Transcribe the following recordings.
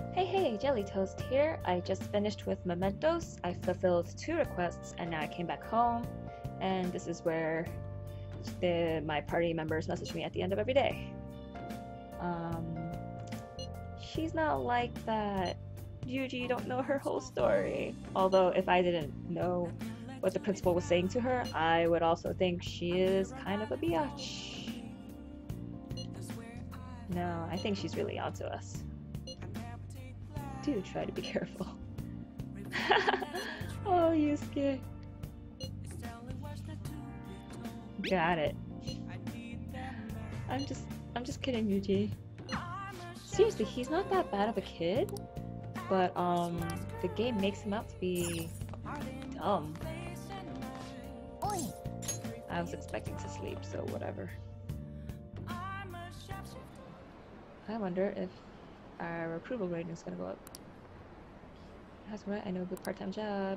Hey hey, Jelly Toast here. I just finished with Mementos. I fulfilled 2 requests and now I came back home. And this is where my party members message me at the end of every day. Um, she's not like that. Yuji, you don't know her whole story. Although if I didn't know what the principal was saying to her, I would also think she is kind of a biatch. No, I think she's really onto us. Do try to be careful. Oh, Yusuke. Got it. I'm just kidding, Yuji. Seriously, he's not that bad of a kid, but the game makes him out to be dumb. I was expecting to sleep, so whatever. I wonder if our approval rating is gonna go up. That's right, I know a good part-time job.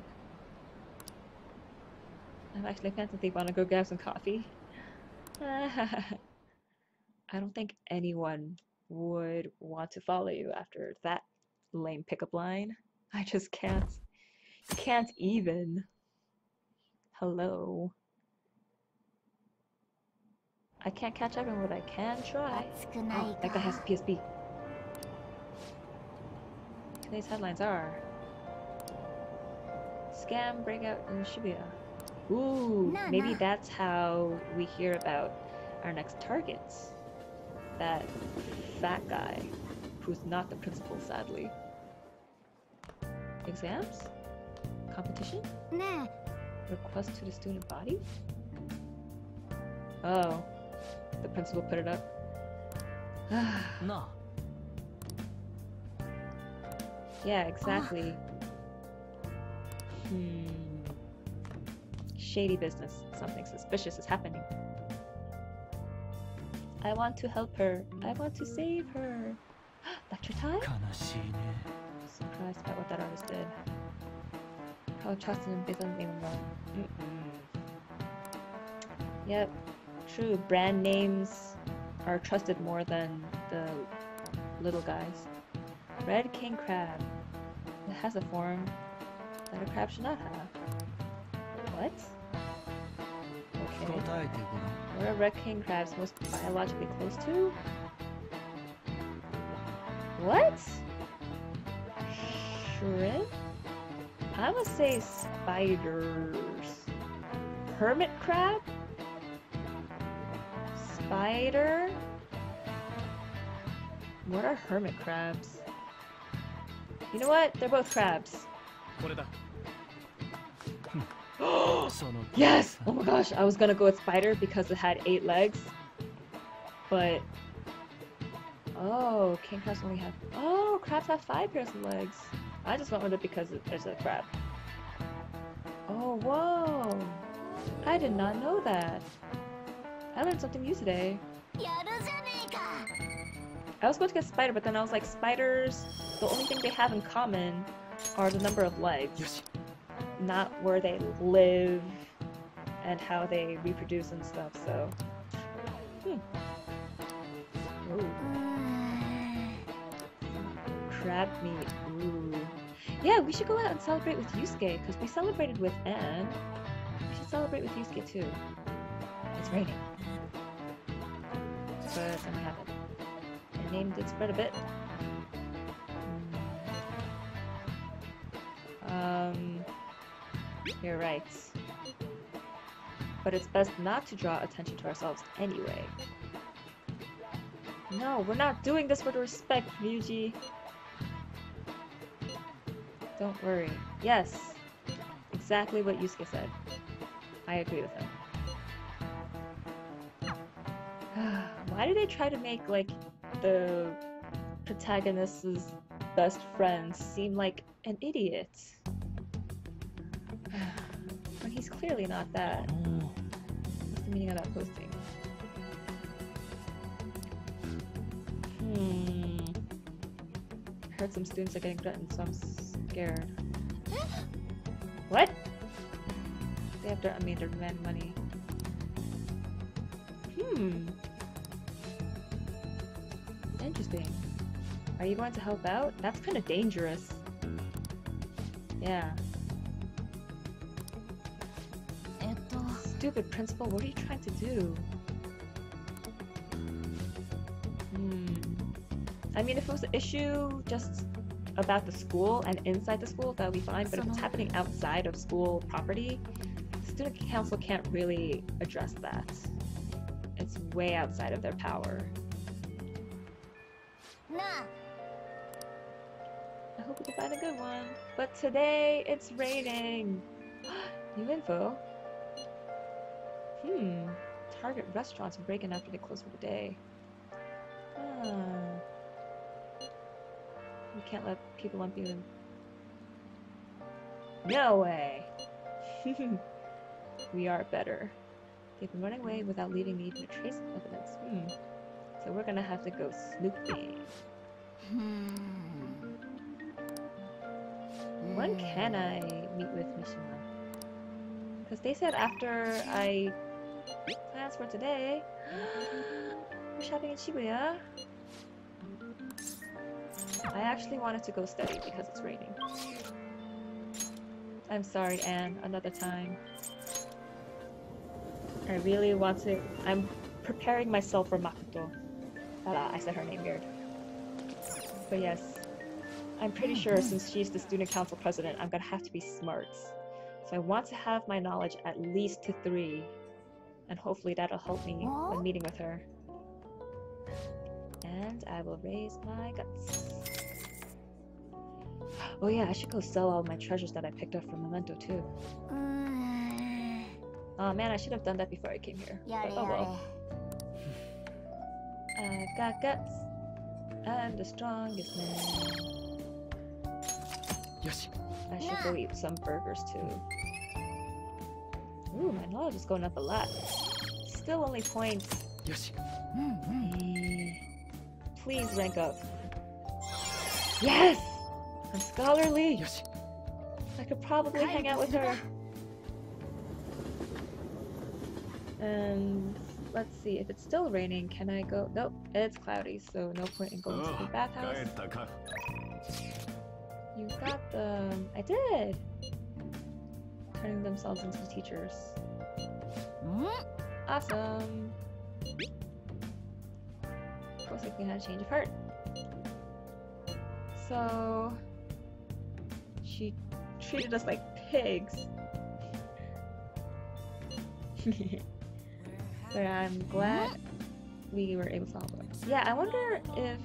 I'm actually fantasy wanna go grab some coffee. I don't think anyone would want to follow you after that lame pickup line. I just can't. Can't even. Hello. I can't catch up on what I can try. Oh, that guy has a PSP. Today's headlines are Scam breakout in Shibuya. Ooh, maybe that's how we hear about our next targets. That fat guy, who's not the principal, sadly. Exams? Competition? Nah. Request to the student body? Oh, the principal put it up. No. Yeah, exactly. Shady business. Something suspicious is happening. I want to help her. I want to save her. Lecture time? Surprised about what that artist did. How trusted him based on the name alone. Yep, true. Brand names are trusted more than the little guys. Red King Crab. It has a form that a crab should not have. What? Okay. What are red king crabs most biologically close to? What? Shrimp? I would say spiders. Hermit crab? Spider? What are hermit crabs? You know what? They're both crabs. Yes! Oh my gosh, I was gonna go with spider because it had 8 legs. But... oh, king crabs only have... oh, crabs have 5 pairs of legs. I just went with it because there's a crab. Oh, whoa! I did not know that. I learned something new today. I was going to get spider, but then I was like, spiders, the only thing they have in common are the number of legs. Not where they live and how they reproduce and stuff, so... Ooh. Crab meat, ooh. Yeah, we should go out and celebrate with Yusuke, because we celebrated with Anne. We should celebrate with Yusuke too. It's raining. But then we haven't. Our name did spread a bit. You're right. But it's best not to draw attention to ourselves anyway. No, we're not doing this with respect, Ryuji. Don't worry. Yes. Exactly what Yusuke said. I agree with him. Why do they try to make, like, the protagonist's best friend seem like an idiot? When he's clearly not that. What's the meaning of that posting? I heard some students are getting threatened, so I'm scared. What? They have threatened me to demand money. Interesting. Are you going to help out? That's kind of dangerous. Yeah. Stupid principal, what are you trying to do? I mean, if it was an issue just about the school and inside the school, that would be fine, but if it's happening outside of school property, the student council can't really address that. It's way outside of their power. I hope we can find a good one. But today, it's raining! New info? Target restaurants are breaking after they close for the day. We can't let people on you. No way! We are better. They've been running away without leaving me even a trace of evidence. So we're gonna have to go snooping. When can I meet with Mishima? Because they said after I plans for today, we're shopping in Shibuya. I actually wanted to go study because it's raining. I'm sorry, Anne. Another time. I really want to. I'm preparing myself for Makoto. I said her name weird. But yes, I'm pretty sure since she's the student council president, I'm gonna have to be smart. So I want to have my knowledge at least to 3. And hopefully that'll help me when meeting with her. And I will raise my guts. Oh yeah, I should go sell all my treasures that I picked up from Memento too. Oh man, I should have done that before I came here. But oh well. I've got guts. I'm the strongest man. Yes. I should go eat some burgers too. Ooh, my knowledge is going up a lot. Still only points. Yes. Please rank up. Yes! I'm scholarly! Yes. I could probably hang out with her. And let's see, if it's still raining, can I go? Nope, it's cloudy, so no point in going to the bathhouse. You got them. I did! Turning themselves into teachers. Awesome! Of course, I had a change of heart. So she treated us like pigs. But I'm glad we were able to help her. Yeah, I wonder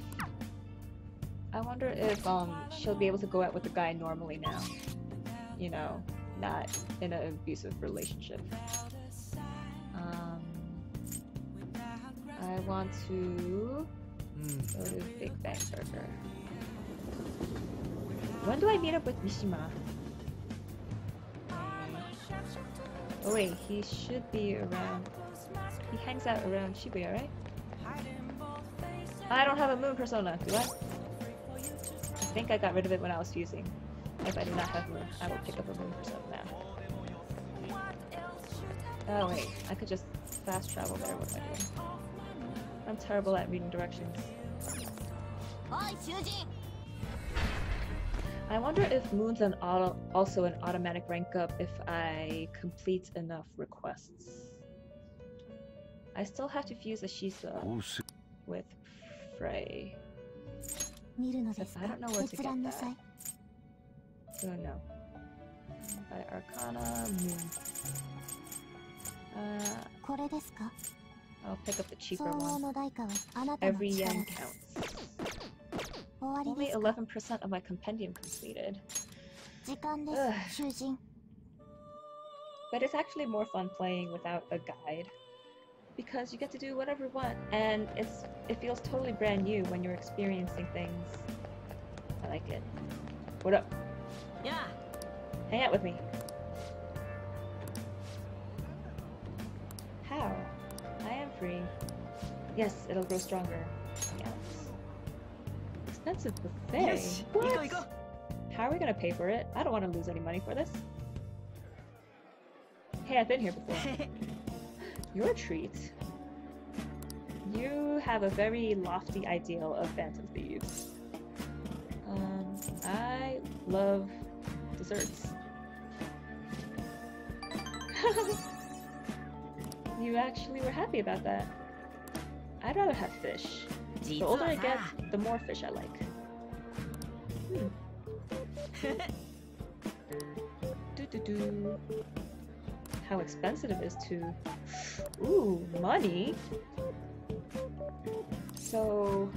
if she'll be able to go out with the guy normally now. You know, not in an abusive relationship. I want to go to Big Bang Burger. When do I meet up with Mishima? Oh wait, he should be around. He hangs out around Shibuya, right? I don't have a moon persona, do I? I think I got rid of it when I was fusing. If I do not have moon, I will pick up a moon persona now. Oh wait, I could just fast travel there. What am I doing? I'm terrible at reading directions. I wonder if Moon's also an automatic rank up if I complete enough requests. I still have to fuse Ashisa with Frey. I don't know where to get that. So no. By Arcana, Moon. I'll pick up the cheaper one. Every yen counts. Only 11% of my compendium completed. Ugh. But it's actually more fun playing without a guide. Because you get to do whatever you want, and it feels totally brand new when you're experiencing things. I like it. What up? Yeah. Hang out with me. How? I am free. Yes, it'll grow stronger. Yes. Expensive buffet. Yes. What? How are we gonna pay for it? I don't want to lose any money for this. Hey, I've been here before. Your treat. You have a very lofty ideal of Phantom Thieves. love desserts. You actually were happy about that. I'd rather have fish. The older I get, the more fish I like. Do. How expensive it is too. Ooh, money. So,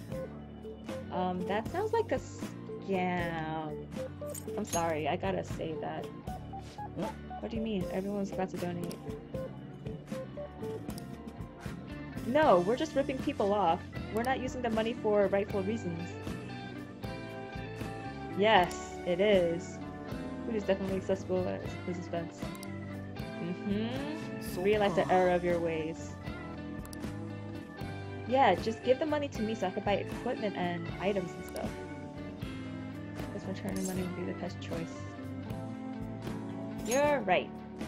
that sounds like a scam. I'm sorry, I gotta say that. What do you mean? Everyone's about to donate. No, we're just ripping people off. We're not using the money for rightful reasons. Yes, it is. Food is definitely accessible at this expense. Realize the error of your ways. Yeah, just give the money to me so I can buy equipment and items and stuff. This returning money would be the best choice. You're right.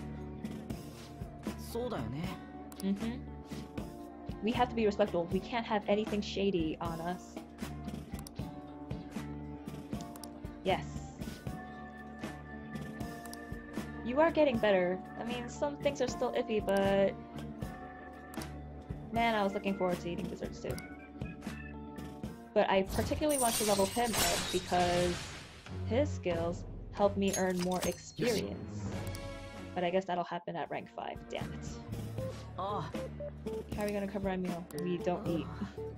We have to be respectful. We can't have anything shady on us. Yes. You are getting better. I mean, some things are still iffy, but... Man, I was looking forward to eating desserts too. But I particularly want to level him up because his skills help me earn more experience. But I guess that'll happen at rank 5. Damn it. How are we gonna cover our meal? We don't eat.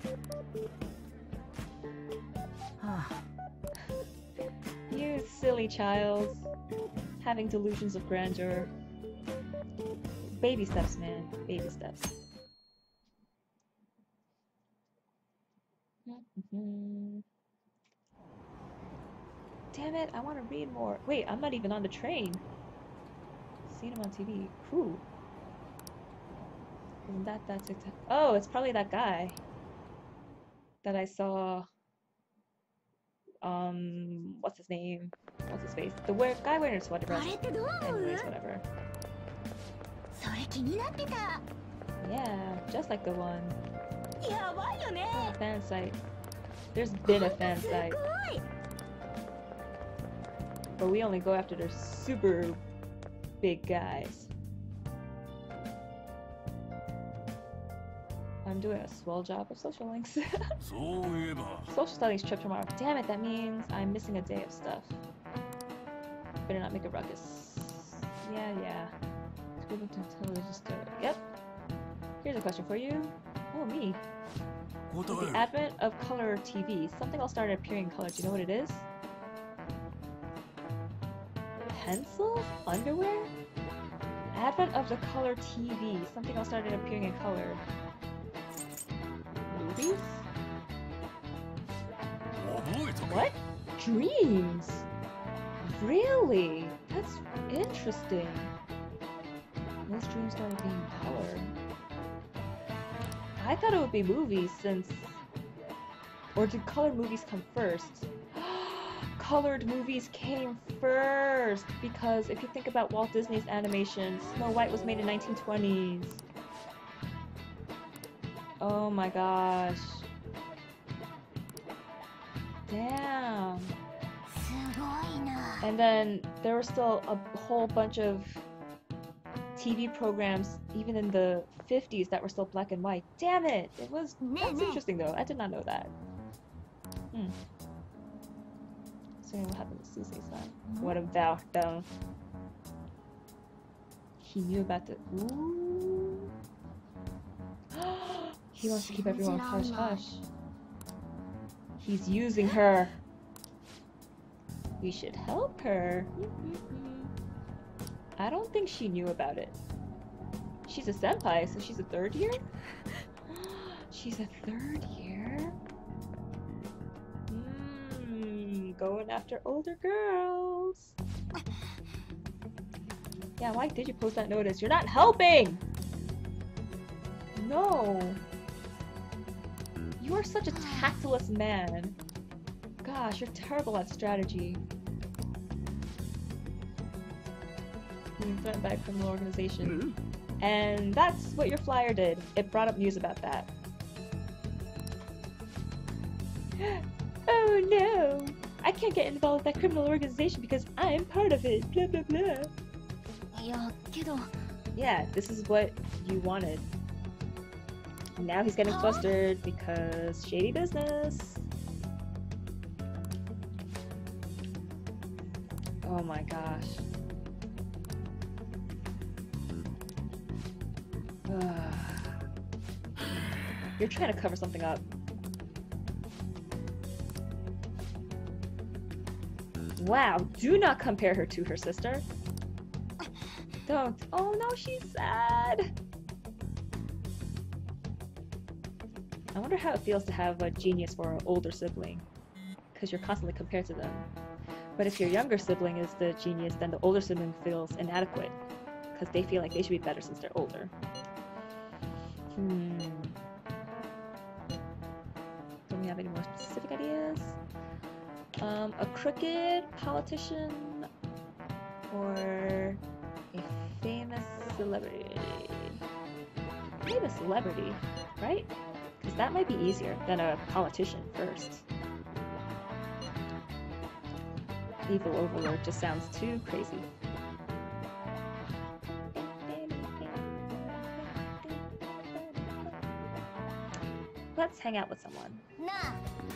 You silly child. Having delusions of grandeur. Baby steps, man. Baby steps. Damn it, I want to read more. Wait, I'm not even on the train. Seen him on TV. Who? Isn't that TikTok? Oh, it's probably that guy that I saw. What's his name? What's his face? The guy wearing a sweater dress. Anyways, whatever. Yeah, just like the one. Oh, fan site. There's been a fan site. But we only go after the super big guys. I'm doing a swell job of social links. Social studies trip tomorrow. Damn it, that means I'm missing a day of stuff. Better not make a ruckus. Yeah. Yep. Here's a question for you. Oh, me. With the advent of color TV, something else started appearing in color. Do you know what it is? Pencils? Underwear? Advent of the color TV, something else started appearing in color. Movies? What? Dreams? Really? That's interesting. Most dreams started being colored. I thought it would be movies since... Or did colored movies come first? Colored movies came first! Because if you think about Walt Disney's animation, Snow White was made in 1920s. Oh my gosh. Damn. And then there were still a whole bunch of TV programs, even in the 50s, that were still black and white. Damn it! That's interesting though. I did not know that. So what happened to Susei-san? What about them? He knew about the... Ooh. He wants to keep everyone hush-hush. He's using her. We should help her. I don't think she knew about it. She's a senpai, so she's a third year? She's a third year? Going after older girls. Yeah, why did you post that notice? You're not helping! No! You are such a tactless man. Gosh, you're terrible at strategy. Being threatened by a criminal organization. And that's what your flyer did. It brought up news about that. Oh no! I can't get involved with that criminal organization because I'm part of it. Blah blah blah. いやけど Yeah, this is what you wanted. Now he's getting flustered because shady business. Oh my gosh. You're trying to cover something up. Wow, do not compare her to her sister. Don't. Oh no, she's sad. I wonder how it feels to have a genius for an older sibling, because you're constantly compared to them. But if your younger sibling is the genius, then the older sibling feels inadequate, because they feel like they should be better since they're older. Don't we have any more specific ideas? A crooked politician or a famous celebrity? Famous celebrity, right? Because that might be easier than a politician first. Evil overlord just sounds too crazy. Let's hang out with someone. なあ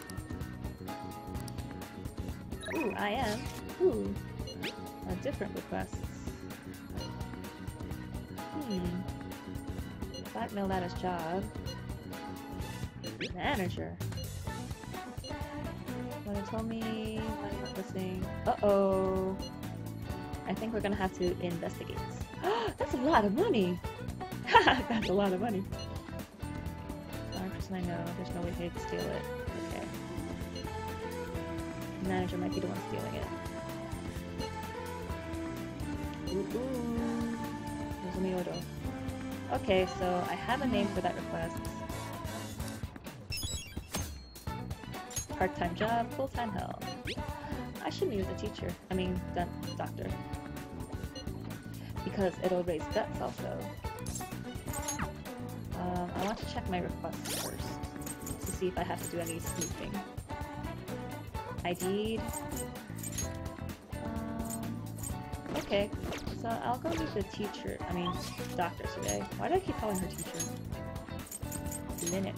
Ooh, I am. Ooh. A different request. Blackmailed at his job. Manager. When he told me money went missing. Uh-oh. I think we're gonna have to investigate. That's a lot of money! That's a lot of money. Only person I know, there's no way he'd steal it. Okay. The manager might be the one stealing it. Ooh, ooh. There's a Miodo. Okay, so I have a name for that request. Part-time job, full-time hell. I shouldn't use a teacher. I mean, doctor. Because it'll raise guts also. I want to check my requests first to see if I have to do any snooping. ID'd. Okay, so I'll go meet the teacher. I mean, doctor today. Why do I keep calling her teacher? Clinic.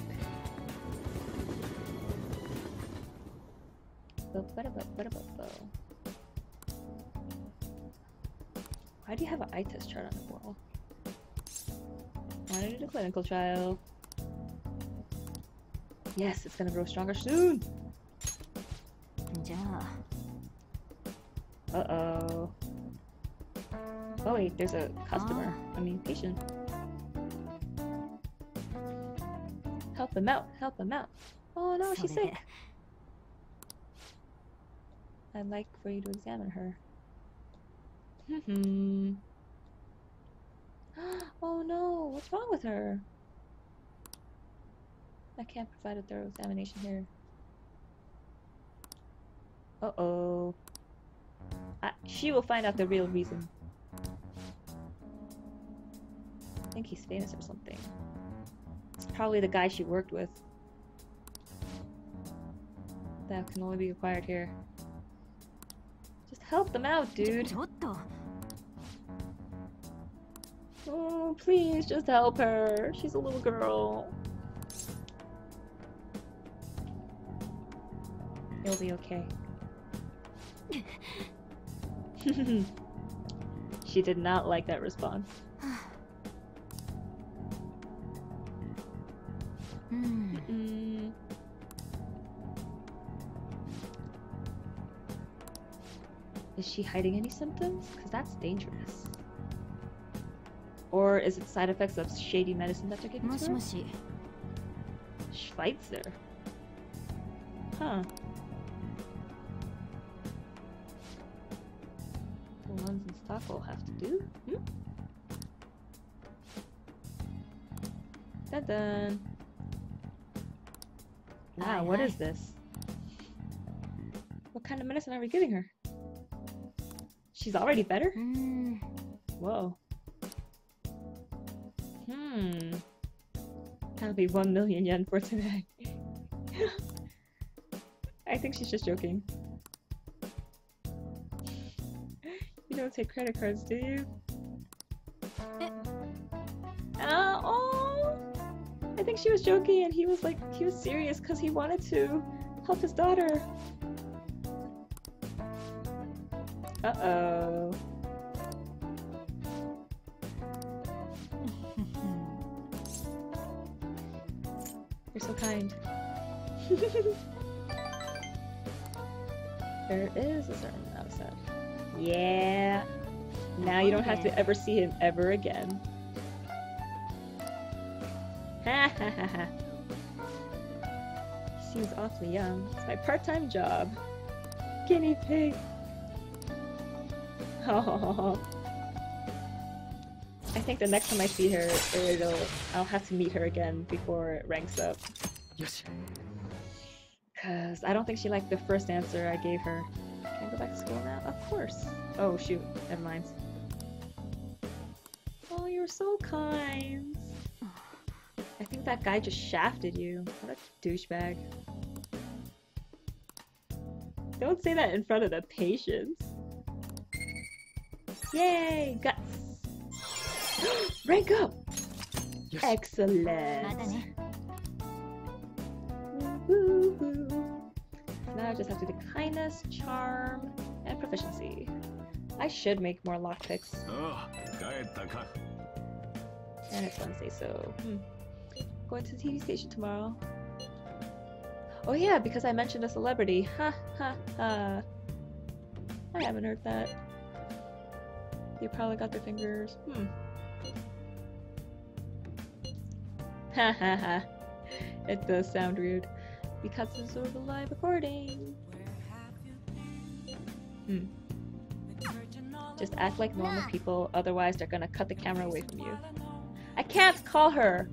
Why do you have an eye test chart on the wall? Wanna do the clinical trial? Yes, it's gonna grow stronger soon! じゃあ Uh-oh. Oh wait, there's a customer. I mean, patient. Help him out, help him out. Oh no, she's それで sick. I'd like for you to examine her. Oh no, what's wrong with her? I can't provide a thorough examination here. Uh-oh. She will find out the real reason. I think he's famous or something. It's probably the guy she worked with. That can only be acquired here. Just help them out, dude. ちょっと Oh, please, just help her. She's a little girl. It'll be okay. She did not like that response. Is she hiding any symptoms? Because that's dangerous. Or is it side effects of shady medicine that they're giving to her? もし Schweitzer. Huh. The ones in stock will have to do? Dun dun. Wow, what is this? What kind of medicine are we giving her? She's already better? Whoa. That'll be 1 million yen for today. I think she's just joking. You don't take credit cards, do you? Oh! I think she was joking and he was serious because he wanted to help his daughter. Uh-oh. You're so kind. There is a certain amount of stuff. Yeah. Now you don't have to ever see him ever again. Ha ha ha ha. He seems awfully young. It's my part-time job. Guinea pig. Oh. I think the next time I see her, I'll have to meet her again before it ranks up. Yes. Cause I don't think she liked the first answer I gave her. Can I go back to school now? Of course. Oh shoot, never mind. Oh, you're so kind. I think that guy just shafted you. What a douchebag. Don't say that in front of the patients. Yay! Guts! Rank up! Yes. Excellent! Now I just have to do kindness, charm, and proficiency. I should make more lockpicks. And it's Wednesday, so... Going to the TV station tomorrow. Oh yeah, because I mentioned a celebrity. Ha ha ha. I haven't heard that. They probably got their fingers. Ha ha ha. It does sound rude. Because it's a live recording. Just act like normal people, otherwise they're gonna cut the camera away from you. I can't call her!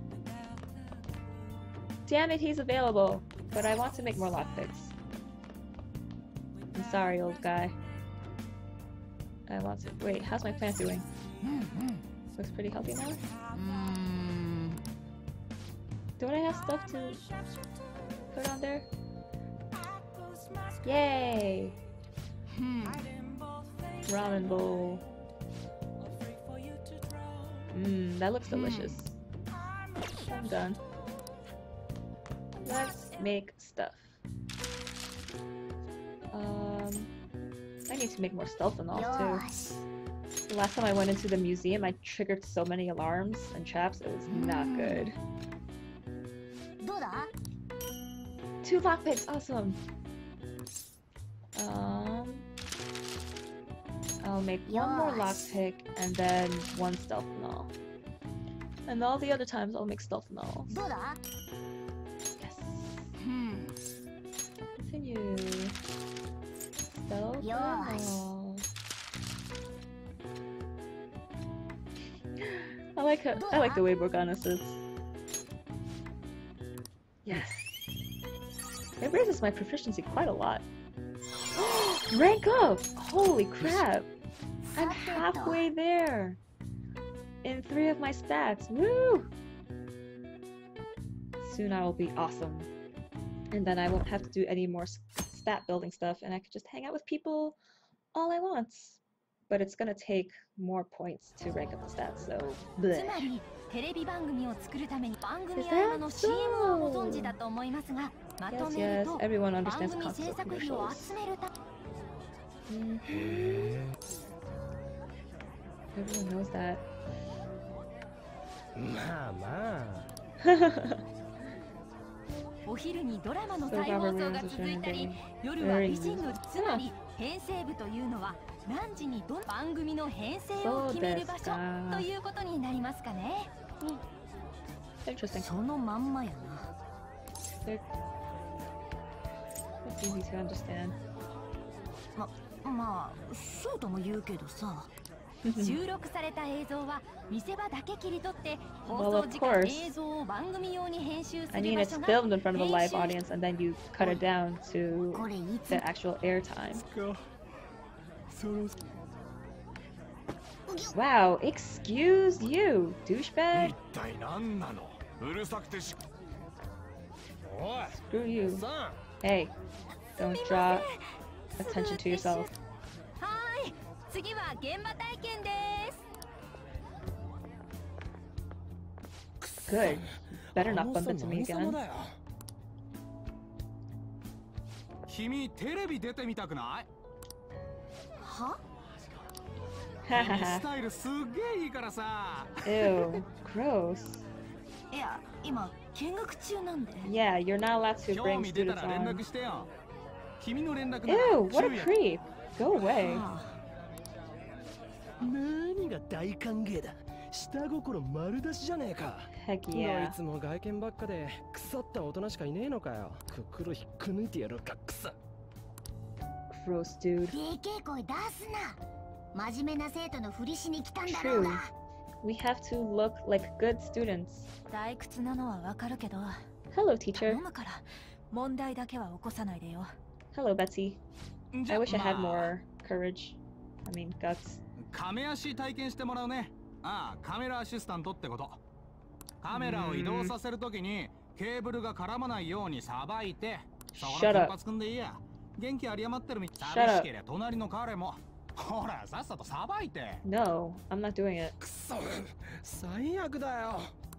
Damn it, he's available. But I want to make more lockpicks. I'm sorry, old guy. I want to... Wait, how's my plant doing? Looks pretty healthy now? Don't I have stuff to put on there? Yay! Ramen bowl. That looks delicious. I'm done. Let's make stuff. I need to make more stealth and all too. The last time I went into the museum, I triggered so many alarms and traps, it was not good. 2 lockpicks, awesome! I'll make 1 more lockpick and then 1 stealth null. And all the other times I'll make stealth nulls. Yes. Continue. Stealth null. I like the way Morgana sits. Yes. It raises my proficiency quite a lot. Rank up! Holy crap! I'm halfway there! In 3 of my stats. Woo! Soon I will be awesome. And then I won't have to do any more stat building stuff and I can just hang out with people all I want. But it's gonna take more points to rank up the stats, so bleh. Is that so? Yes, yes, everyone understands the concept of commercials. Everyone knows that. So Robert Williams was trying to be very useful. Interesting. It's easy to understand. Well, of course. I mean, it's filmed in front of a live audience and then you cut it down to the actual airtime. Wow, excuse you, douchebag. Screw you. Hey, don't draw attention to yourself. 次は現場体験です。 Good. Better not bump into me again. 君テレビ出てみたくない？ は？ スタイルすっげえいいからさ。 Ew, gross. いや、今見学中なんで。 Yeah, you're not allowed to 興 bring 味出た students ら連 on. 絡してよ。君の連絡なら Ew, what a 昼夜 creep. Go away. 何が大歓迎だ。下心丸出しじゃねえか。 Heck どい yeah. つも外見ばっかで腐った大人しかいねえのかよ。心引っこ抜いてやろうか、くさ。 Gross, dude. でけえ声出すな。真面目な生徒のふりしに来たんだろう True. が。 We have to look like good students. 退屈なのはわかるけど、 Hello, 頼 teacher. むから問題だけは起こさないでよ。 Hello, Betsy. じ I ゃ wish I had まあ more courage. I mean, guts. 亀足体験してもらうね。ああ、カメラアシスタントってこと。カメラを移動させるときにケーブルが絡まないようにさばいて、そこ Shut ら up. 金髪くんでいいや。元気あり余ってるみたい。 Shut up. 寂しけりゃ隣の彼も。ほら、さっさとさばいて。 No, I'm not doing it. くそ、最悪だよ。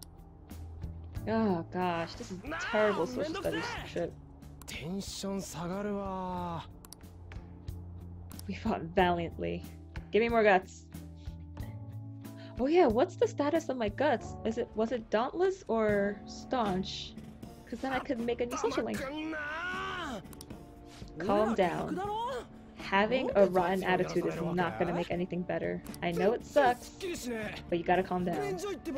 Oh gosh, this is terrible social studies shit. テンション下がるわ。 We fought valiantly. Give me more guts. Oh yeah, what's the status of my guts? Was it dauntless or staunch? Because then I could make a new social link. Calm down. Having a rotten attitude is not gonna make anything better. I know it sucks, but you gotta calm down.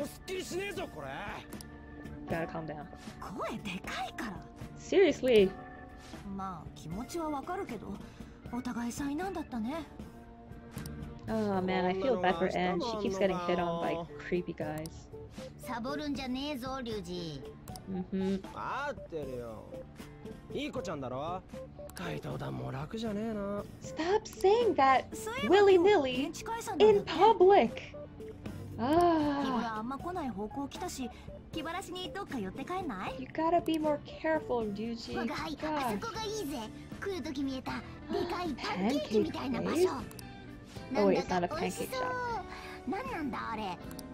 Gotta calm down. 声でかいから。 Seriously. まあ気持ちはわかるけど、お互い災難だったね。 Oh man, I feel bad for Anne. She keeps getting hit on by creepy guys. サボるんじゃねえぞ、リュウジ。 Mm-hmm. 合ってるよ。いい子ちゃんだろ。怪盗団も楽じゃねえな。 Stop saying that そういえば willy-nilly 現地解散なんだ in って。 public. 日頃 Ah, あんま来ない方向来たし、気晴らしにどっか寄って帰んない？ you gotta be more careful, Ryuji. 我が輩、あ Gosh. そこがいいぜ。来るとき見えたでかいパンケー Pancake キみたいな場 place? 所。 Oh, なん it's だ not a か美味し pancake そう shop.。 なんなんだあれ。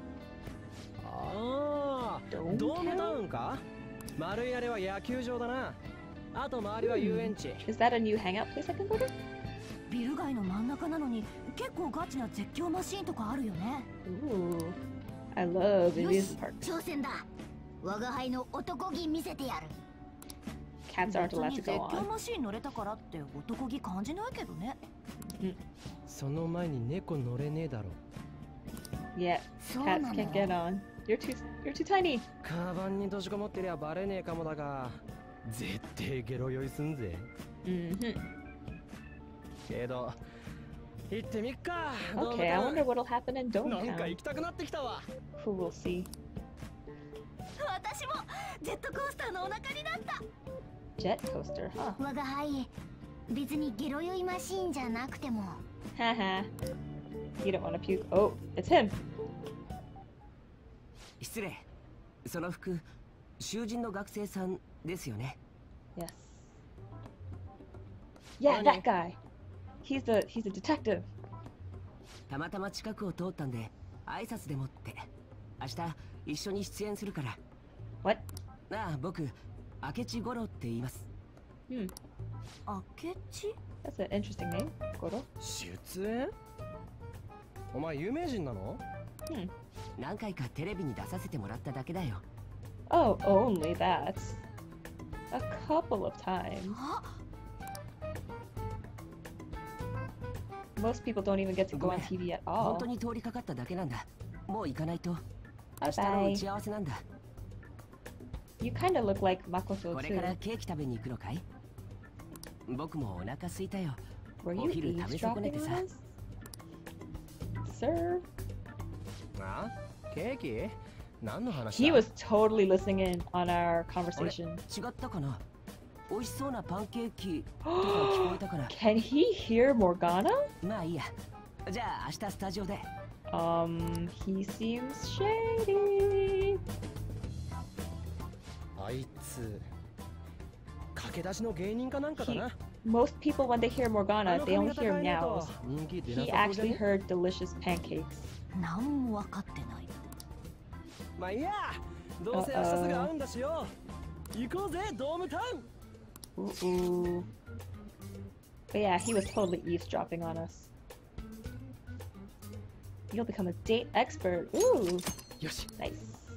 ああ、 Dome ドームタ town? ウンか。丸いあれは野球場だな。あと周りは遊園地。 Is that a new hangout place I can go to? ビル街の真ん中なのに結構ガチな絶叫マシーンとかあるよね。 Ooh, I love よ amusement し parks. 挑戦だ。我が輩の男気見せてやる。 Cats aren't 別 allowed に to 絶 go 叫 on. マシーン乗れたからって男気感じないけどね。 その前に猫乗れねえだろ。 Yeah, そう cats な can't の get on. You're too tiny. カバンに閉じこもってりゃバレねえかもだが、絶対ゲロ酔いすんぜ。 Mm-hmm. けど、行ってみっか。 Okay, I wonder what'll happen in なんか Dome 行きたくなってきたわ。 Town. Who will see? 私もジェットコースターのお腹になった。 Jet coaster, huh? 我が輩、別にゲロ酔いマシーンじゃなくても。 Haha. You don't want to puke. Oh, it's him. 失礼。その服、囚人の学生さんですよね。 Yes. Yeah, Okay. that guy. He's a detective. たまたま近くを通ったんで、挨拶でもって。明日一緒に出演するから。 What? ああ、僕、明智五郎って言います。 Hmm. 明智？ That's an interesting name. Goro. 出演？お前有名人なの？ Hmm. 何回かテレビに出させてもらっただけだよ。 Oh, only that. A couple of times. あ、 Most people don't even get to go on TV at 本 all. 当に通りかかっただけなんだ。もう行かないと。 Bye 明日の打 bye. ち合わせなんだ。 You kind of look like Makoto これから too. ケーキ食べに行くのかい？僕もお腹空いたよ。 Were you お昼食べ損ね eavesdropping て on さ。 us? Sir? あ？ケーキ？何の話 He だ？ was totally listening in on our あれ conversation. 違ったかな？美味しそうなパンケーキとか聞こえたから。 Can he hear Morgana? まあいいや。じゃあ明日スタジオで。 He seems shady. あいつ駆け出しの芸人かなんかだな。 Most people, when they hear Morgana, they only hear meows. He actually heard delicious pancakes. 何も分かってない。 まあいいや、どうせ明日すぐ会うんだしよ。行こうぜ、ドームタウン。 Ooh. But yeah, he was totally eavesdropping on us. You'll become a date expert. Ooh. Yoshi. Nice.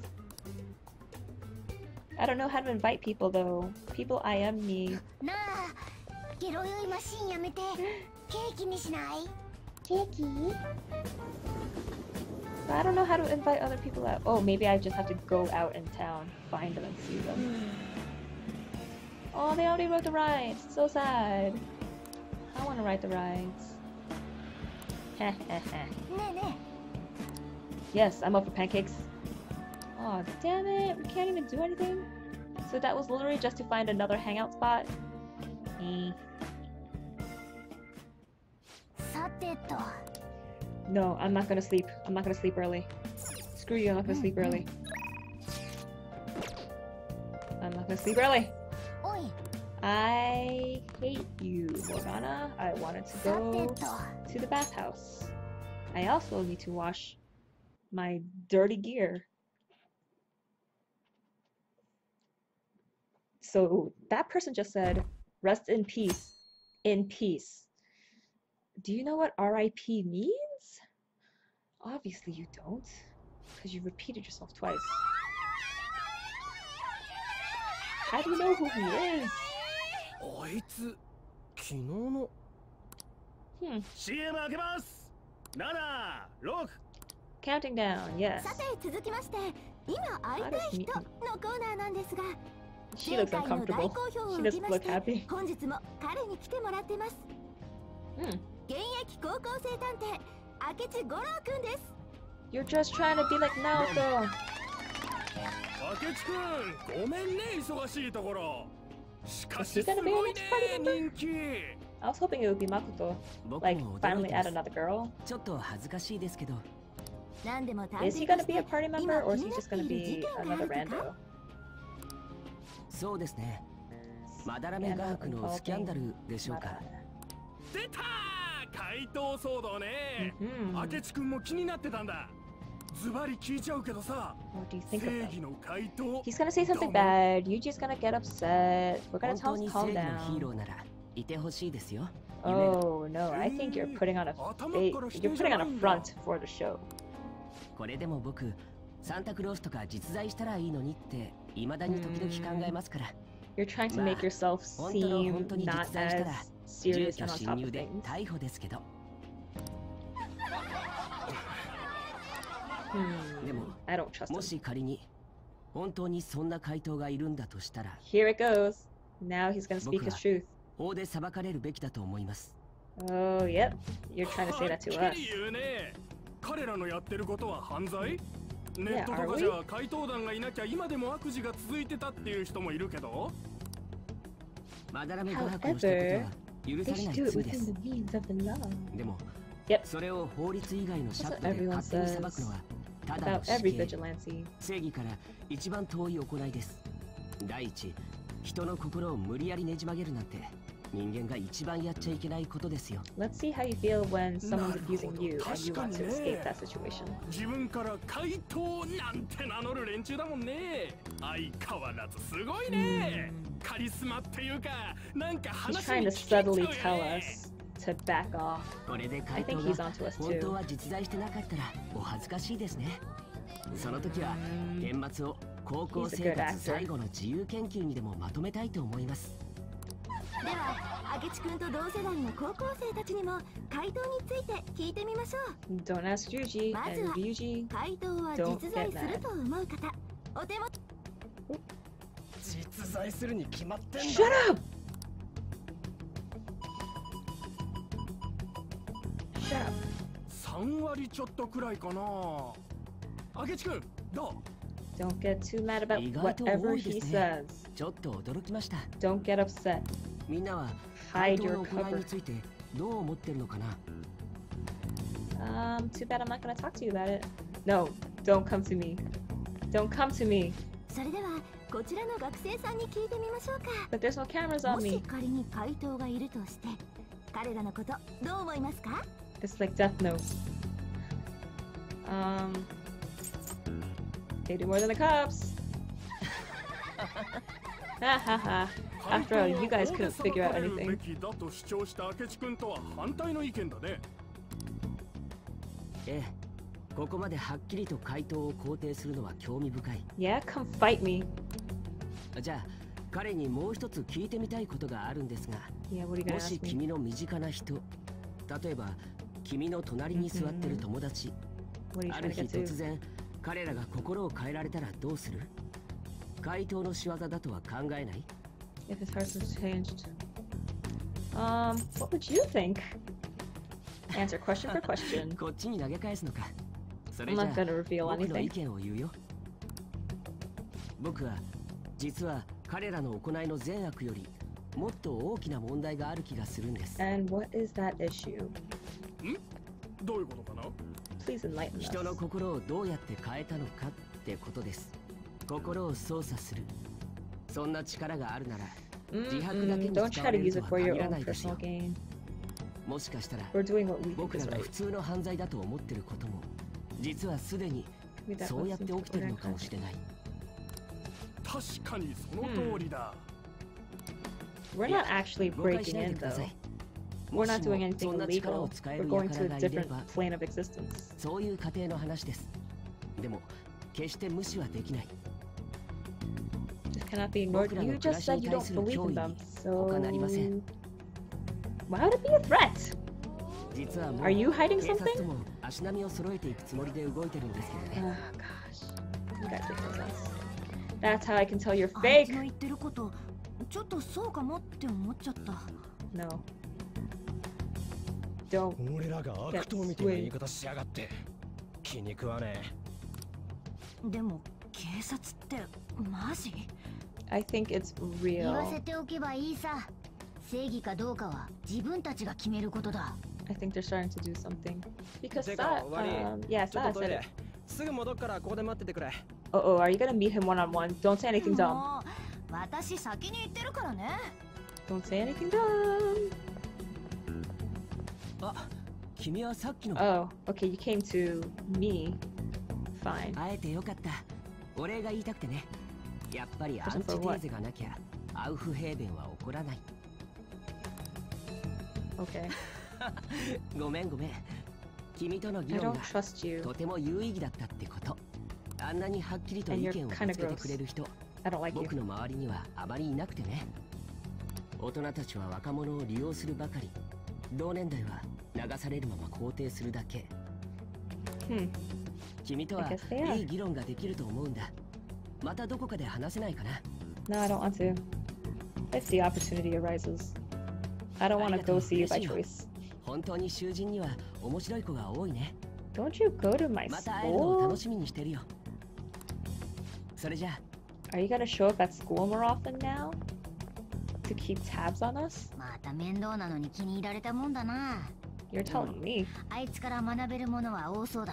I don't know how to invite people though. People IM me. なあ、ゲロ酔いマシンやめてケーキにしない？ケーキ？ I don't know how to invite other people out. Oh, maybe I just have to go out in town, find them and see them. Oh, they already rode the rides. So sad. I want to ride the rides. Heh heh heh. ねえね Yes, I'm up for pancakes. Oh, damn it. We can't even do anything. So that was literally just to find another hangout spot. Eh. え、さてと。 No, I'm not gonna sleep. I'm not gonna sleep early. Screw you, I'm not gonna sleep early. I'm not gonna sleep early. おい、 I hate you, Morgana. I wanted to さて go と。 to the bathhouse. I also need to wash my dirty gear. So that person just said, rest in peace. In peace. Do you know what RIP means? Obviously you don't, because you repeated yourself twice. How do you know who he is? あいつ、昨日の。 CM 開けます。7、6。 Counting down, yes. さて続きまして、今会いたい人のコーナーなんですが、 She looks 前回の大 uncomfortable. 好評を She 受け doesn't ま look して happy. 本日も彼に来てもらってます。現役高校生探偵明智五郎くんです。 You're just trying to be like Naoto. 明智くん、ごめんね、忙しいところ。しか Is し he す gonna be ご our い next ね、 party member? 人気。 I was hoping it would be Makoto. 僕 Like, も驚 finally いて add ます。 another girl. ちょっと恥ずかしいですけど、 何でも探偵 Is he と gonna して be a party 今 member, or 気 is に he な just って gonna いる be 事件があ another るとか？ rando? そうですね。まだらめ画伯のスキャンダルでしょうか。 出たー、怪盗騒動ね。 Mhm. 明智くんも気になってたんだ。ズバリ聞いちゃうけどさ。 What do you think of 正 him? 義の怪盗。 He's gonna say something bad. Yuji's gonna get upset. We're gonna 本 tell 当 him に to 正 calm 義のヒー down. ローならいてほしいですよ。 Oh no, I think you're putting on a you're putting on a front for the show. これでも僕、サンタクロースとか実在したらいいのにって未だに時々考えますから。 You're trying to make yourself 本 seem 当に not 実在したら as 住 serious 居 and on 侵 top 入 of で things. 逮捕ですけど。 でも I don't trust も him. し仮に本当にそんな回答がいるんだとしたら、 Here it goes. Now he's gonna speak his 僕は truth. 法で裁かれるべきだと思います。 Oh, yep. You're trying to say that to はっ us. きり言うね。彼らのやってることは犯罪？ネット are とか we? じゃ怪盗団がいなきゃ今でも悪事が続いてたっていう人もいるけど。 まだらめ画伯のしたことは許 They され should ない do it 罪です within。the means of the law. でも、 Yep. それを法律以外の That's 尺 what 度で everyone 勝手に裁くの says はただの about 死 every 刑、 vigilante. 正義から一番遠い行いです。第一、人の心を無理やりねじ曲げるなんて人間が一番やっちゃいけないことですよ。 Let's see how you feel when someone's abusing you and you 確か want に to ね。 escape that situation. 自分から怪盗なんて名乗る連中だもんね。相変わらずすごいね。カリスマっていうか、なんか He's 話 trying に to 聞けちゃう subtly よ tell ね。 us to back off. これで I 回 think 答 he's が onto us 本当 too. は実在してなかったらお恥ずかしいですね。その時は顛末を高校生活最後の自由研究にでもまとめたいと思います。 では明智くんと同世代の高校生たちにも回答について聞いてみましょう。 Don't ask Yuji and Ryuji. 回答は Don't 実在 get すると思う方、お手元実在するに決まってんだ。 Shut up! Shut up. 3割ちょっとくらいかな。明智くん、どう？ Don't get too mad about 意外と whatever 多いで he すね。 says. ちょっと驚きました。 Don't get upset. みんなは Hide 回答 your の行い cover. についてどう思ってるのかな。 Too bad I'm not gonna talk to you about it. No, don't come to me. Don't come to me. それではこちらの学生さんに聞いてみましょうか。 But there's no cameras on もし me. 仮に怪盗がいるとして彼らのことどう思いますか？ It's like Death Note. They do more than the cops. Ha ha ha. After all, you guys couldn't figure out anything. だと主張した明智君とは反対の意見だね。 ええ、ここまではっきりと回答を肯定するのは興味深い。 Yeah, come fight me. じゃあ彼にもう一つ聞いてみたいことがあるんですが、 Yeah, what are you gonna もし ask me? 君の身近な人、例えば君の隣に座ってる友達、 What are you あ trying る to 日 get to? 突然彼らが心を変えられたらどうする？回答の仕業だとは考えない？ If his heart was changed. What would you think? Answer question for question. こっちに投げ返すのか。そ I'm れじゃ not あ gonna reveal 僕の意 anything. 見を言うよ。僕は実は彼らの行いの善悪よりもっと大きな問題がある気がするんです。 And what is that issue? どういうことかな？ Please enlighten 人の us. 心をどうやって変えたのかってことです。心を操作する。そんな力があるなら自白だけに Don't 使 try わ to れる use と it は for your 限ら own ないですよ personal。gain. もしかしたら We're doing what we think 僕 is らが right. 普通の犯罪だと思ってることも実はすでに Maybe that そうやって wasn't 起きてるのかも correct. しれない。 確かにその通りだ。 We're not actually 誤解し breaking ないで in くださ though. い。 We're もし not doing もそ anything んな力 illegal. を使え We're る going 輩 to が a いれ different ば plane of existence. そういう過程の話です。でも決して無視はできない。 Just cannot be ignored. 僕ら You の暮 just らし said に you 対 don't する believe 脅 in 威 them, に so 他なりません。 why would it be a threat? 実はもう Are you hiding 警察 something? とも足並みを揃えていくつもりで動いてるんですけど Oh ね。 gosh, you guys make no sense. That's how I can tell you're あいつ fake. の言ってることちょっとそうかもって思っちゃった。 No. Don't. 俺らが悪党みたいな言い方しやがって気に食わねでも警察ってマジ？ I think it's 言わ real. せておけばいいさ。正義かどうかは自分たちが決めることだ。 I think they're starting to do something. Because てか Sa, 悪い yeah, ちょっ Sa とトイ said レ it. すぐ戻っからここで待っててくれ Oh, are you gonna meet him one-on-one? Don't say anything dumb. もう私先に言ってるからね。 Don't say anything dumb. あ、君はさっきの Oh, okay, you came to me. Fine. 会えてよかった。お礼が言いたくてね。やっぱりアンチテーゼがなきゃアウフヘーベンは起こらない。 Okay. ごめんごめん。君との I 議論 don't が trust you. とても有意義だったってこと。あんなにはっきりと And 意 you're 見をぶ kinda つけてくれる人、 I don't like you. 僕の周りにはあまりいなくてね。大人たちは若者を利用するばかり。同年代は流されるまま肯定するだけ。君とは I guess they are. いい議論ができると思うんだ。またどこかで話せないかな。 No, I don't want to. If the opportunity arises. I don't want to go see you by choice. 本当に囚人には面白い子が多いね。 Don't you go to my また会えるのを school? 楽しみにしてるよ。それじゃあ。 Are you gonna show up at school more often now? To keep tabs on us? また面倒なのに気に入られたもんだな。 You're telling me. あいつから学べるものは多そうだ。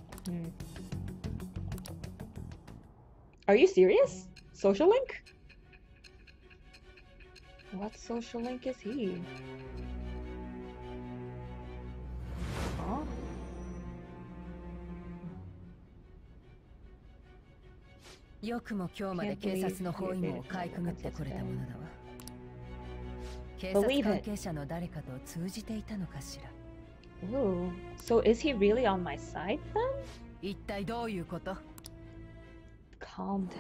Are you serious? Social link? What social link is he? Huh? よくも今日まで警察の包囲網をかいくぐってこれたものだわ。警察関係者の誰かと通じていたのかしら。 Ooh. So is he really on my side then? 一体どういうこと？ Calm down.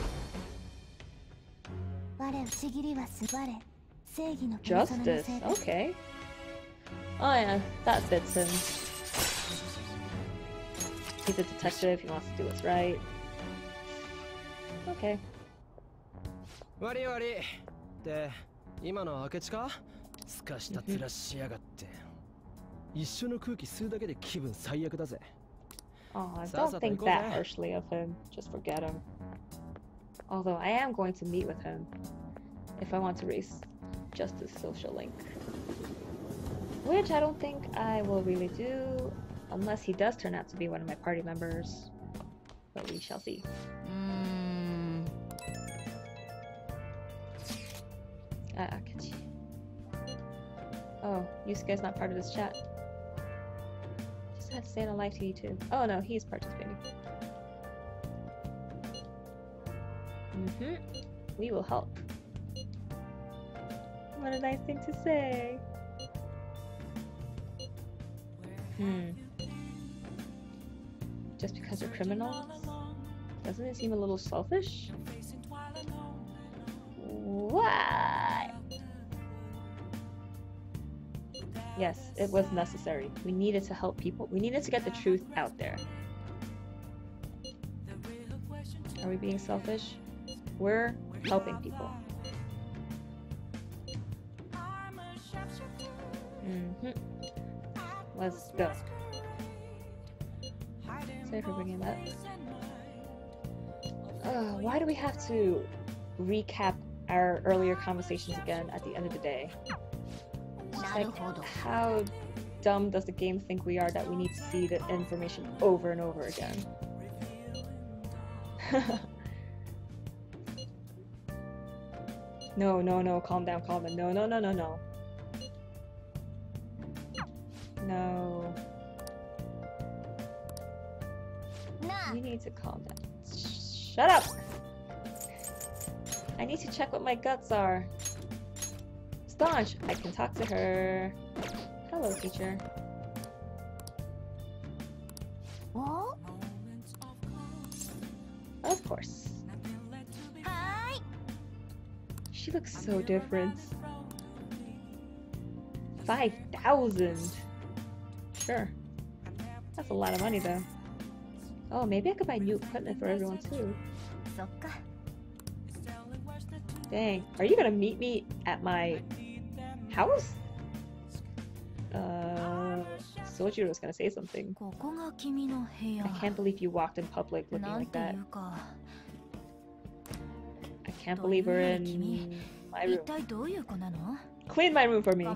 我不思議りはすばれ正義のペルソナの Justice. せいだ。 Okay. Oh yeah, that fits him. He's a detective. He wants to do what's right. Okay. 悪い悪いって今の明智かすかした面しやがって一緒の空気吸うだけで気分最悪だぜ Oh, don't think that harshly of him. Just forget him. Although I am going to meet with him if I want to raise Justice Social Link. Which I don't think I will really do unless he does turn out to be one of my party members. But we shall see. Yusuke's not part of this chat. Just had to say it on live TV too. Oh no, he's participating. We will help. What a nice thing to say. Just because they're criminals? Doesn't it seem a little selfish? What? Yes, it was necessary. We needed to help people. We needed to get the truth out there. Are we being selfish? We're helping people. Let's go. Sorry for bringing that. Why do we have to recap our earlier conversations again at the end of the day? Like, how dumb does the game think we are that we need to see the information over and over again? No, no, no, calm down, calm down. No, no, no, no, no. No. You need to calm down. Shut up! I need to check what my guts are. Staunch! I can talk to her. Hello, teacher. Oh? Of course. She looks so different. 5,000! Sure. That's a lot of money though. Oh, maybe I could buy new equipment for everyone too. Dang. Are you gonna meet me at my house? Sojiro was gonna say something. I can't believe you walked in public looking like that. I can't believe we're in my room. Clean my room for me.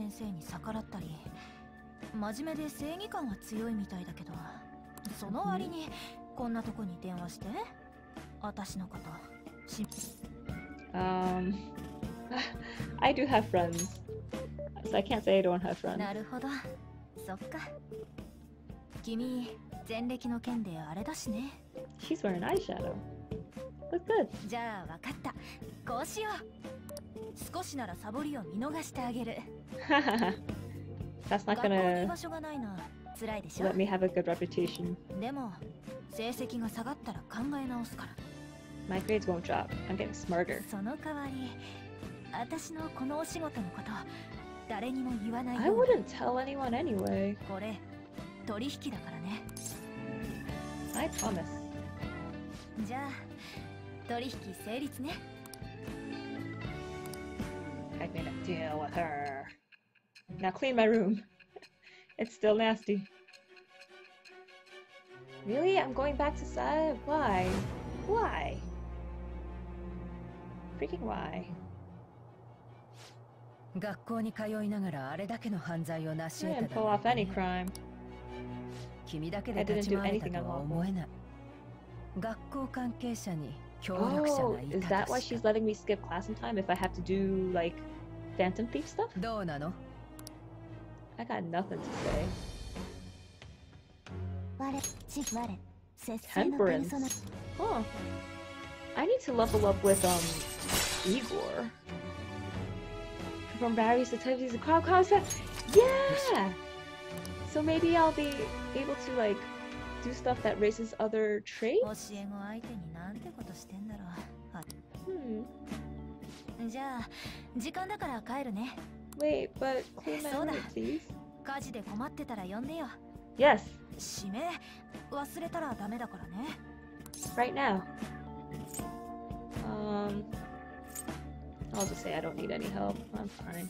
真面目で正義感は強いみたいだけど、その割にこんなとこに電話して、私のこと。 I do have friends, so I can't say I don't have friends. なるほど、そっか。君、前歴の件であれだしね。 She's wearing eyeshadow. Look good. じゃあ分かった。こうしよう。少しならサボりを見逃してあげる。 That's not gonna let me have a good reputation. My grades won't drop. I'm getting smarter. I wouldn't tell anyone anyway. I promise. I made a deal with her. Now clean my room. It's still nasty. Really? I'm going back to Sai? Why? Why? Freaking why? I didn't pull off any crime. I didn't do anything unlawful. Oh, is that why she's letting me skip class in time if I have to do, like, Phantom Thief stuff? I got nothing to say. Temperance. Huh. I need to level up with, Igor. From various activities and crowd concept. Yeah! So maybe I'll be able to, like, do stuff that raises other traits? Wait, but clean my room, please. Yes. Right now. I'll just say I don't need any help. I'm fine.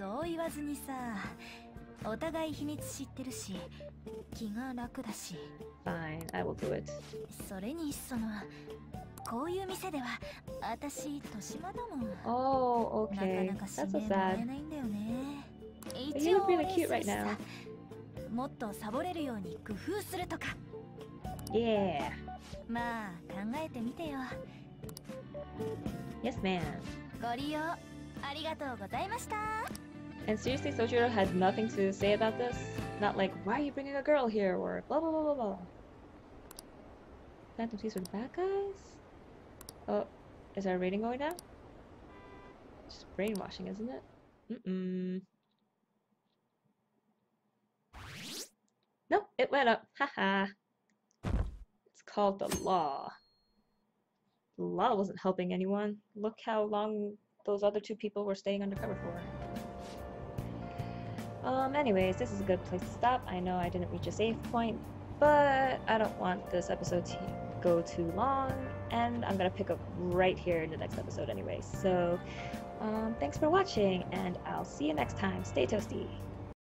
Fine, I will do it. Oh, okay. That's so sad. But you look really cute right now. Yeah. Yes, ma'am. And seriously, Sojiro had nothing to say about this? Not like, why are you bringing a girl here? Or blah blah blah blah blah. Phantom Thieves are the bad guys? Oh, is our rating going down? Just brainwashing, isn't it? Nope, it went up. Haha. It's called the law. The law wasn't helping anyone. Look how long those other two people were staying undercover for. Anyways, this is a good place to stop. I know I didn't reach a save point, but I don't want this episode to go too long, and I'm gonna pick up right here in the next episode anyway. So, thanks for watching, and I'll see you next time. Stay toasty!